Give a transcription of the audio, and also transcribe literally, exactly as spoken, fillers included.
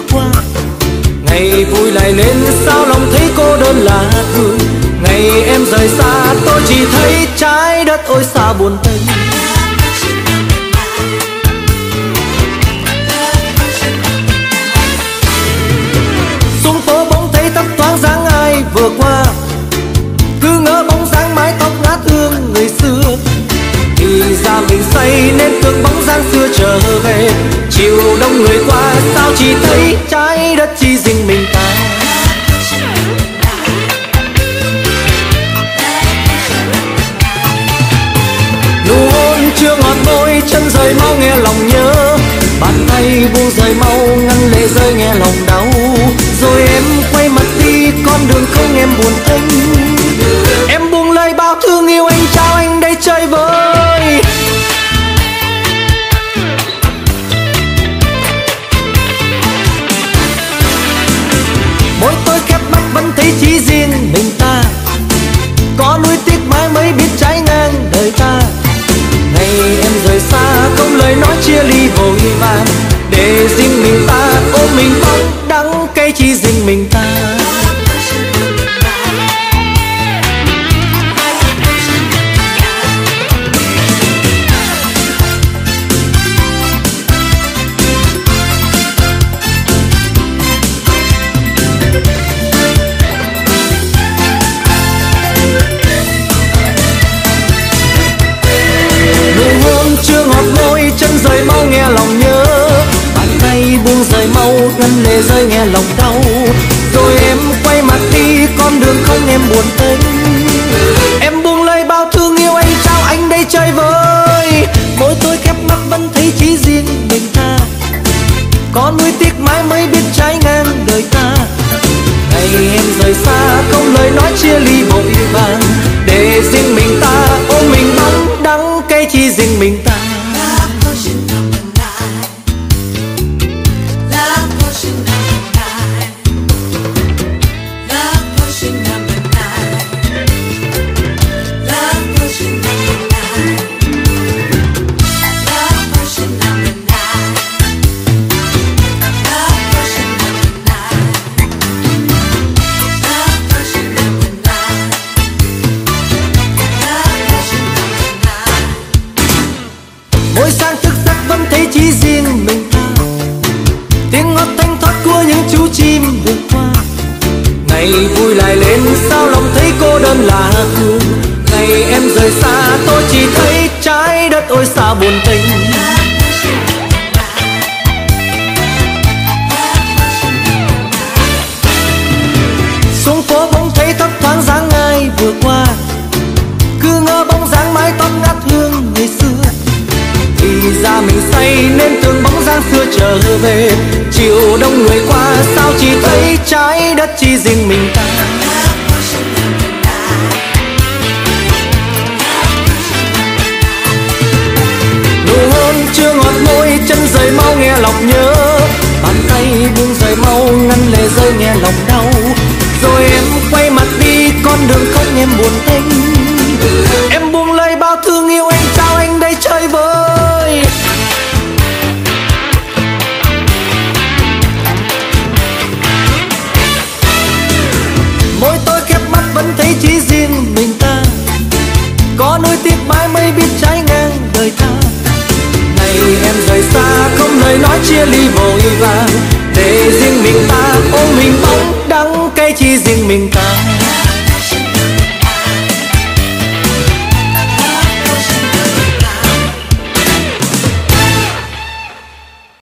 qua. Ngày vui lại lên sao lòng thấy cô đơn lạ thường. Ngày em rời xa tôi chỉ thấy trái đất ôi xa buồn tênh. Xuống phố bỗng thấy thấp thoáng dáng ai vừa qua, cứ ngỡ bóng dáng mái tóc ngát hương người xưa. Thì ra mình say nên tưởng bóng dáng xưa trở về. Chiều đông người qua sao chỉ thấy trái đất chỉ riêng mình ta. Nụ hôn chưa ngọt môi chân rời mau nghe lòng nhớ. Bàn tay buông rời mau ngăn lệ rơi nghe lòng đau. Rồi em quay mặt đi con đường không em buồn tênh. Em buông lời bao thương yêu anh trao anh đây chơi vơi. Mỗi tôi khép mắt vẫn thấy chỉ riêng mình ta. Có nuối tiếc mãi mới biết trái ngang đời ta. Ngày em rời xa không lời nói chia ly vội vàng. Để riêng mình ta ôm mình bóng đắng cay chỉ riêng mình ta. Chưa ngọt môi chân rời mau nghe lòng nhớ. Bàn tay buông rời mau ngăn lệ rơi nghe lòng đau. Rồi em quay mặt đi con đường không em buồn tênh. Em buông lời bao thương yêu anh trao anh đây chơi vơi. Mỗi tôi khép mắt vẫn thấy chỉ riêng mình ta. Có nuối tiếc mãi mới biết trái ngang đời ta. Ngày em rời xa không lời nói chia ly vội vàng. Để riêng mình ta ôm mình bóng đắng cay chỉ riêng mình ta. Mỗi sáng thức giấc vẫn thấy chỉ riêng mình ta. Tiếng ngót thanh thoát của những chú chim vượt qua. Ngày vui lại lên sao lòng thấy cô đơn lạ thường. Ngày em rời xa tôi chỉ thấy trái đất ôi xa buồn tênh. Xuống phố bỗng thấy thấp thoáng dáng ai vừa qua. Cứ ngỡ bóng dáng mái tóc ngát hương ngày xưa. Thì ra mình say nên tưởng bóng dáng xưa trở về. Chiều đông người qua sao chỉ thấy trái đất chỉ riêng mình ta. Nụ hôn chưa ngọt môi chân rời mau nghe lòng nhớ. Bàn tay buông rời mau ngăn lệ rơi nghe lòng đau. Rồi em quay mặt đi con đường không em buồn tênh. Em buông lời bao thương yêu anh trao anh đây chơi vơi. Mỗi tôi khép mắt vẫn thấy chỉ riêng mình ta. Có nuối tiếc mãi mới biết trái ngang đời ta. Ngày em rời xa không lời nói chia ly vội vàng. Để riêng mình ta ôm mình bóng đắng cay chỉ riêng mình ta.